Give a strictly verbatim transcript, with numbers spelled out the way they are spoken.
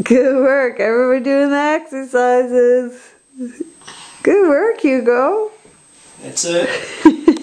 Good work. Everyone doing the exercises. Good work, Hugo. That's it.